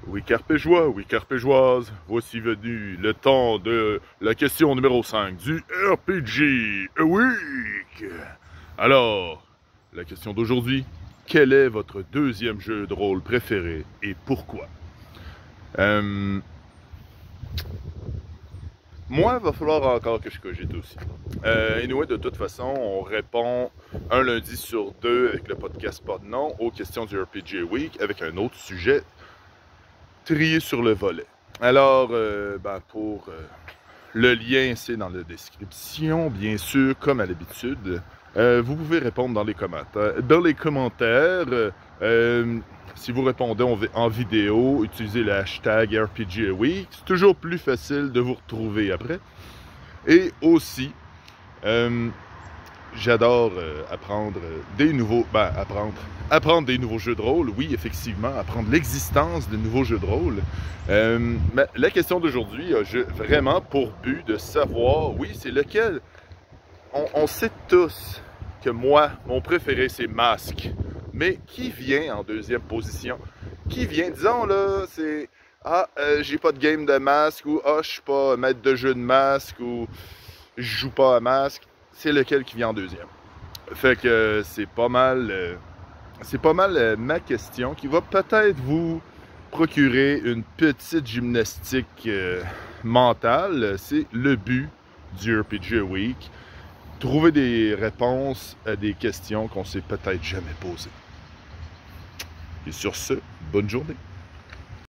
Oui, carpégeois, oui, carpégeoise, voici venu le temps de la question numéro 5 du RPG Week. Alors, la question d'aujourd'hui, quel est votre deuxième jeu de rôle préféré et pourquoi? Moi, il va falloir encore que je cogite aussi. Anyway, de toute façon, on répond un lundi sur deux avec le podcast Pas de nom aux questions du RPG Week avec un autre sujet trié sur le volet. Alors, pour le lien, c'est dans la description, bien sûr, comme à l'habitude. Vous pouvez répondre dans les commentaires. Si vous répondez en vidéo, utilisez le hashtag RPG Week. C'est toujours plus facile de vous retrouver après. Et aussi, j'adore apprendre des nouveaux... apprendre des nouveaux jeux de rôle. Oui, effectivement, apprendre l'existence de nouveaux jeux de rôle. Mais la question d'aujourd'hui a vraiment pour but de savoir, oui, c'est lequel. On sait tous que moi, mon préféré, c'est Masque. Mais qui vient en deuxième position? Qui vient, disons là, c'est... Ah, j'ai pas de game de Masque, ou ah, je suis pas maître de jeu de Masque, ou je joue pas à Masque. C'est lequel qui vient en deuxième. Fait que c'est pas mal ma question qui va peut-être vous procurer une petite gymnastique mentale. C'est le but du RPG Week. Trouver des réponses à des questions qu'on s'est peut-être jamais posées. Et sur ce, bonne journée.